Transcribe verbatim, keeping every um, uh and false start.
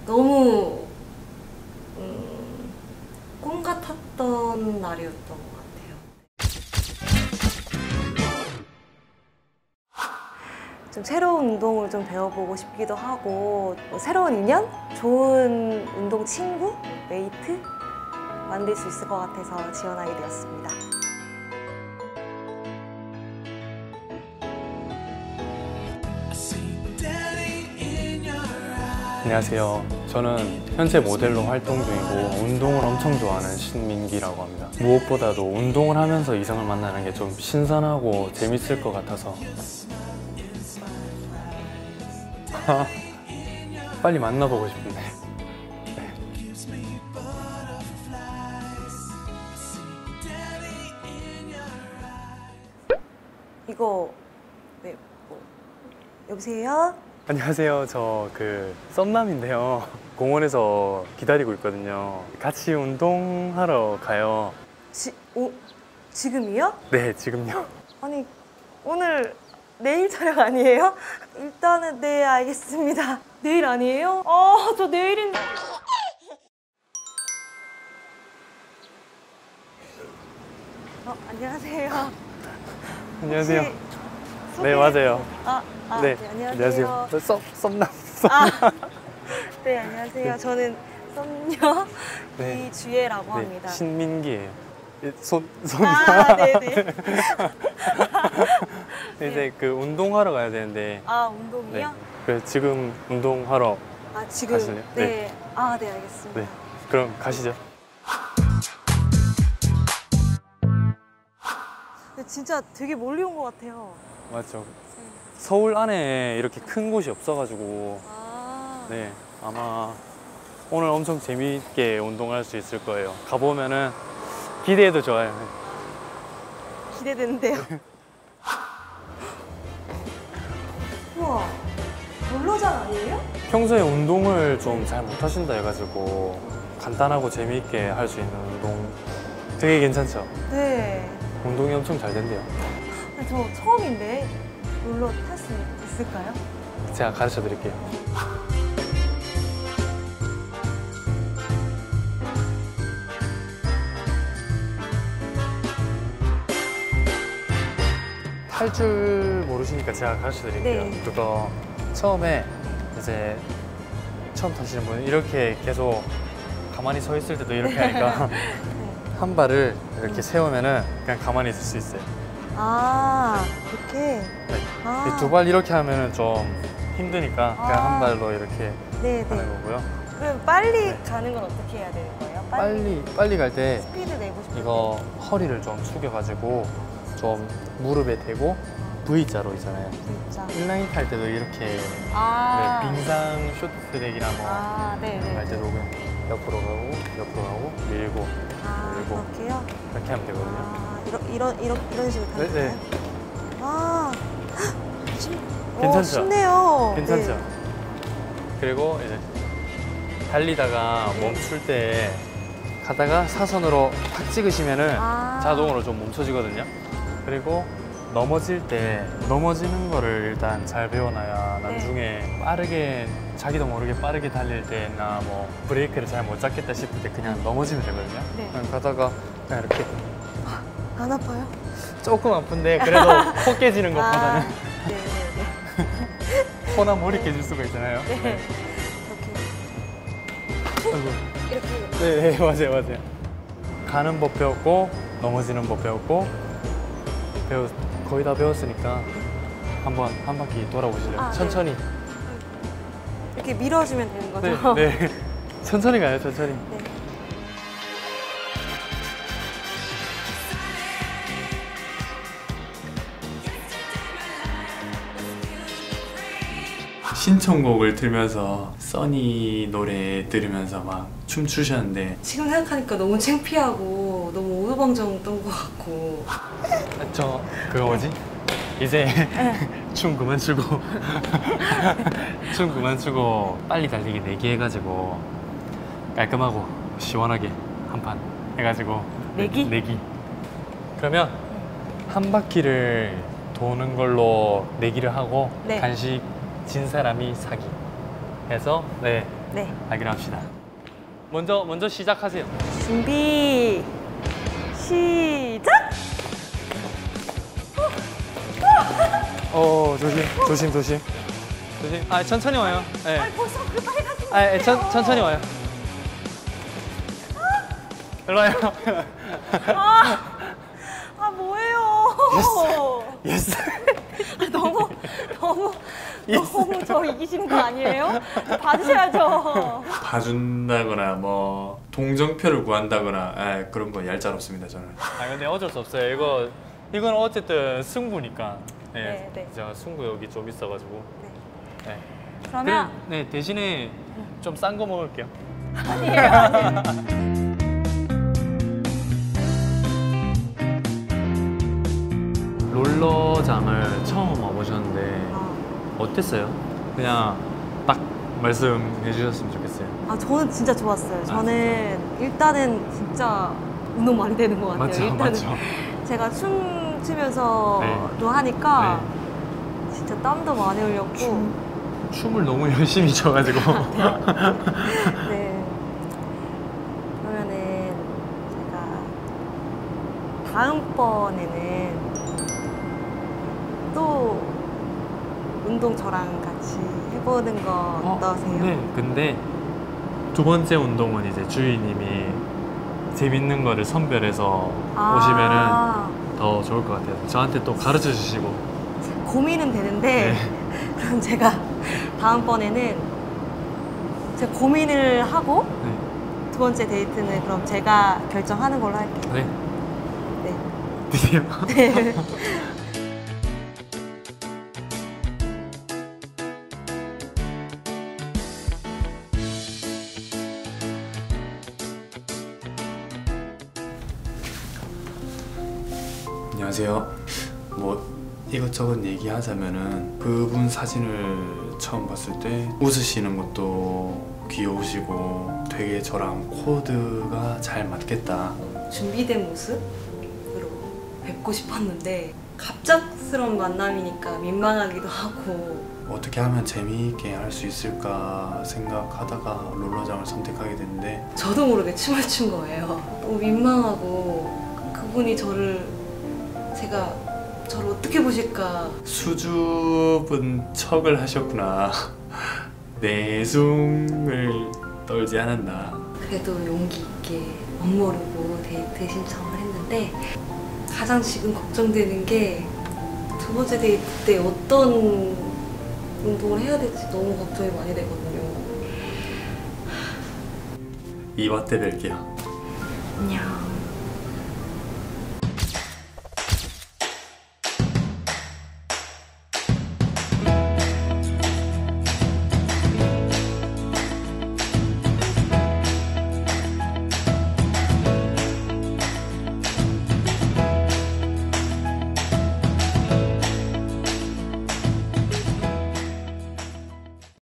너무 음, 꿈 같았던 날이었던 것 같아요. 좀 새로운 운동을 좀 배워보고 싶기도 하고 뭐 새로운 인연? 좋은 운동 친구? 메이트? 만들 수 있을 것 같아서 지원하게 되었습니다. 안녕하세요. 저는 현재 모델로 활동 중이고 운동을 엄청 좋아하는 신민기라고 합니다. 무엇보다도 운동을 하면서 이성을 만나는 게 좀 신선하고 재밌을 것 같아서 빨리 만나보고 싶은데. 네. 이거 네, 뭐, 여보세요? 안녕하세요. 저 그 썸남인데요. 공원에서 기다리고 있거든요. 같이 운동하러 가요. 지, 오, 지금이요? 네, 지금요. 아니 오늘 내일 촬영 아니에요? 일단은 네 알겠습니다. 내일 아니에요? 아 저 내일인데. 어 안녕하세요. 안녕하세요. 혹시 네, 소개- 맞아요. 아, 아 네, 네, 안녕하세요. 저 썸, 썸남. 아, 네 안녕하세요. 저는 썸녀 네. 이주예라고 네, 합니다. 신민기예요. 이, 손, 손. 아 네네. 이제 그 운동하러 가야 되는데. 아 운동이요? 네. 그래서 지금 운동하러 아 지금 가실래요? 네. 네. 아 네 알겠습니다. 네. 그럼 가시죠. 근데 진짜 되게 멀리 온 것 같아요. 맞죠. 네. 서울 안에 이렇게 큰 곳이 없어가지고 아 네, 아마 오늘 엄청 재미있게 운동할 수 있을 거예요. 가보면은 기대해도 좋아요. 기대되는데요. 우와 롤러장 아니에요? 평소에 운동을 좀 잘 못하신다 해가지고 간단하고 재미있게 할 수 있는 운동 되게 괜찮죠? 네. 운동이 엄청 잘 된대요. 근데 저 처음인데 롤러 탈 수 있을까요? 제가 가르쳐 드릴게요. 탈 줄 모르시니까 제가 가르쳐 드릴게요. 네. 그거 처음에 이제 처음 타시는 분은 이렇게 계속 가만히 서 있을 때도 이렇게 하니까 네. 한 발을 이렇게 세우면은 그냥 가만히 있을 수 있어요. 아 이렇게. 네. 아. 두 발 이렇게 하면은 좀 힘드니까 그냥 아. 한 발로 이렇게 네네. 하는 거고요. 그럼 빨리 네. 가는 건 어떻게 해야 되는 거예요? 빨리 빨리 갈 때 스피드 내고 싶을 이거 허리를 좀 숙여가지고 좀 무릎에 대고 V자로 있잖아요. 때 진짜. 인라인 탈 때도 이렇게 아. 네, 빙상 쇼트트랙이나 뭐 아 네네. 할 때도 그냥 옆으로 가고 옆으로 가고 밀고 아 밀고 그렇게요? 이렇게 하면 되거든요. 아 이런 이런 이런 이런 식으로 네, 타는 네. 거예요? 아 쉽, 괜찮죠? 어, 쉽네요. 괜찮죠? 네. 그리고 이제 달리다가 네. 멈출 때 가다가 사선으로 탁 찍으시면은 아. 자동으로 좀 멈춰지거든요. 그리고 넘어질 때 넘어지는 거를 일단 잘 배워놔야 네. 나중에 빠르게 자기도 모르게 빠르게 달릴 때나 뭐 브레이크를 잘 못 잡겠다 싶을 때 그냥 넘어지면 되거든요. 네. 그냥 가다가 그냥 이렇게 안 아파요? 조금 아픈데 그래도 코 깨지는 것보다는 아, 네네네. 코나 머리 깨질 수가 있잖아요. 네. 이렇게 아이고. 이렇게. 네, 네, 맞아요, 맞아요. 가는 법 배웠고 넘어지는 법 배웠고 배웠 거의 다 배웠으니까 한번 한 바퀴 돌아보실래요? 아, 네. 천천히. 이렇게 밀어주면 되는 거죠? 네, 네. 천천히 가요, 천천히. 네. 신청곡을 들으면서 써니 노래 들으면서 막 춤추셨는데 지금 생각하니까 너무 창피하고 너무 오두방정 떤 것 같고. 저 그거 뭐지? 이제 춤 그만 추고 춤 그만 추고 빨리 달리기 내기 해가지고 깔끔하고 시원하게 한 판 해가지고 내기? 내기. 그러면 한 바퀴를 도는 걸로 내기를 하고 네. 간식 진 사람이 사기. 해서 네 네. 하기로 합시다. 먼저 먼저 시작하세요. 준비 시작! 어 조심 조심 조심 조심. 아 천천히 와요. 네. 아니 벌써 그 빨간색. 아 예, 천 천천히 와요. 일로 와요. 아, 아 뭐예요? 예스. 아, 너무 너무 너무 저 이기시는 거 아니에요? 봐주셔야죠. 봐준다거나 뭐 동정표를 구한다거나 에, 그런 거 얄짤없습니다 저는. 아 근데 어쩔 수 없어요. 이거 이건 어쨌든 승부니까. 네. 네, 네. 제가 승부욕이 좀 있어가지고. 네. 네. 그러면 그럼, 네 대신에 좀 싼 거 먹을게요. 아니에요, 아니에요. 롤러장을 처음 와보셨는데 아, 어땠어요? 그냥 딱 말씀해 주셨으면 좋겠어요. 아 저는 진짜 좋았어요. 저는 일단은 진짜 운동 많이 되는 것 같아요. 맞죠, 일단은 맞죠. 제가 춤 추면서도 네. 하니까 진짜 땀도 많이 흘렸고. 춤을 너무 열심히 춰가지고. 네. 그러면은 제가 다음번에는 또 운동 저랑 같이 해보는 거 어떠세요? 네. 근데 두 번째 운동은 이제 주희님이 재밌는 거를 선별해서 아, 오시면은 더 좋을 것 같아요. 저한테 또 가르쳐 주시고. 고민은 되는데 네. 그럼 제가 다음번에는 제가 고민을 하고 네. 두 번째 데이트는 그럼 제가 결정하는 걸로 할게요. 네. 네. 드디어. 네. 안녕하세요. 뭐 이것저것 얘기하자면은 그분 사진을 처음 봤을 때 웃으시는 것도 귀여우시고 되게 저랑 코드가 잘 맞겠다. 준비된 모습으로 뵙고 싶었는데 갑작스러운 만남이니까 민망하기도 하고. 어떻게 하면 재미있게 할 수 있을까 생각하다가 롤러장을 선택하게 됐는데 저도 모르게 춤을 춘 거예요. 너무 민망하고 그분이 저를 제가 저를 어떻게 보실까. 수줍은 척을 하셨구나. 내숭을 떨지 않았나. 그래도 용기 있게 멋모르고 데이트 신청을 했는데 가장 지금 걱정되는 게 두 번째 데이트 때 어떤 운동을 해야 될지 너무 걱정이 많이 되거든요. 이화 때 뵐게요. 안녕.